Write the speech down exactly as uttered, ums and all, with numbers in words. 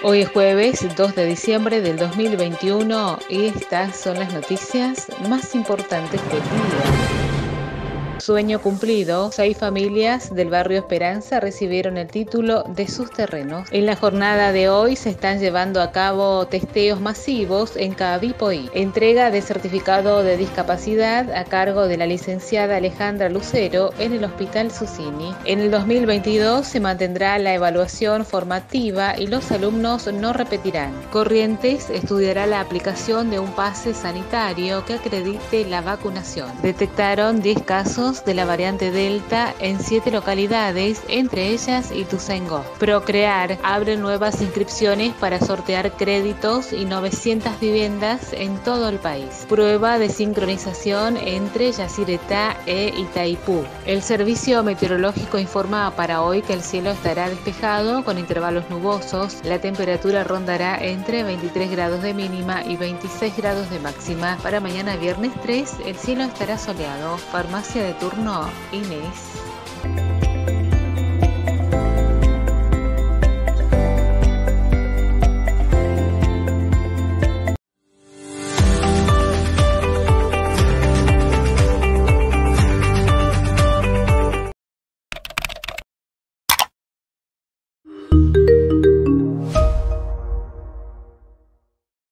Hoy es jueves dos de diciembre del dos mil veintiuno y estas son las noticias más importantes del día. Sueño cumplido, seis familias del barrio Esperanza recibieron el título de sus terrenos. En la jornada de hoy se están llevando a cabo testeos masivos en Caabipoí. Entrega de certificado de discapacidad a cargo de la licenciada Alejandra Lucero en el Hospital Susini. En el dos mil veintidós se mantendrá la evaluación formativa y los alumnos no repetirán. Corrientes estudiará la aplicación de un pase sanitario que acredite la vacunación. Detectaron diez casos de la variante Delta en siete localidades, entre ellas Ituzaingó. Procrear abre nuevas inscripciones para sortear créditos y novecientas viviendas en todo el país. Prueba de sincronización entre Yacyretá e Itaipú. El servicio meteorológico informa para hoy que el cielo estará despejado con intervalos nubosos. La temperatura rondará entre veintitrés grados de mínima y veintiséis grados de máxima. Para mañana viernes tres, el cielo estará soleado. Farmacia de turno Inés.